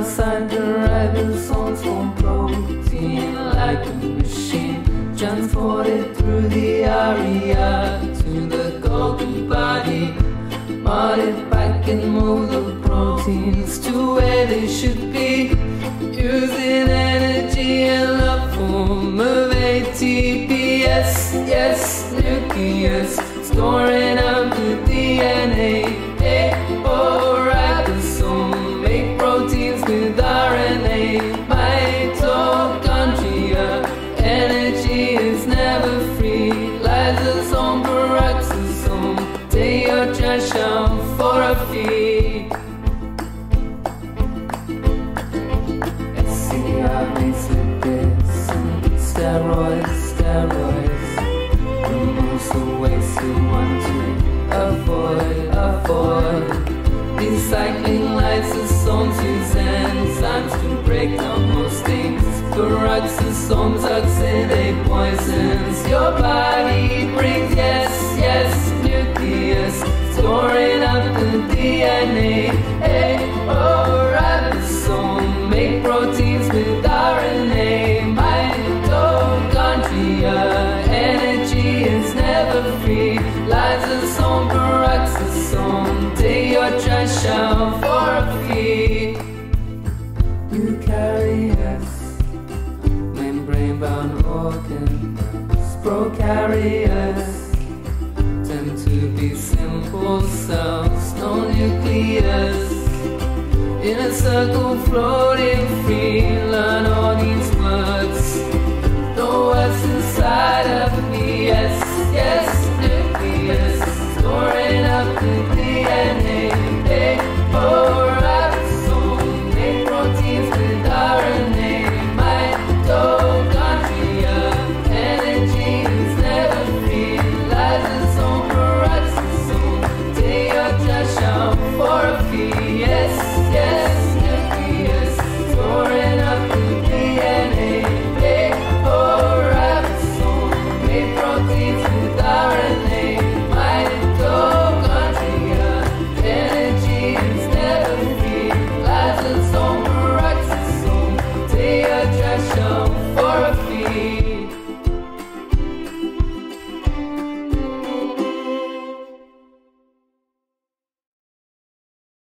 outside the ribosomes form protein like a machine, transported through the area to the Golgi body. Modify and move the proteins to where they should be, using energy in the form of ATP. Yes, nucleus, storing up the DNA. Ribosome, make proteins with RNA. Mitochondria, energy is never free. Lysosome, peroxisome, take your trash out for a fee. SCR makes lipids and steroids. Removes the waste you want to avoid. Recycling lysosomes use enzymes to break down most things. Peroxisomes oxidate poisons your body brings. Yes, nucleus, storing up the DNA. Ribosome, make proteins with RNA. Mitochondria, energy is never free. Lysosome, peroxisome, take your trash out for a fee. Eukaryotes, membrane-bound organs. Prokaryotes tend to be simple cells, no nucleus. In a circle floating free.